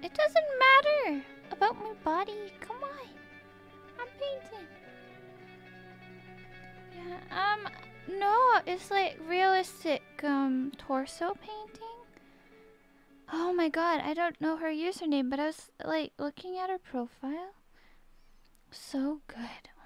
It doesn't matter about my body. Come on. I'm painting. Yeah, no, it's like realistic, torso painting. Oh my god, I don't know her username, but I was like looking at her profile. So good.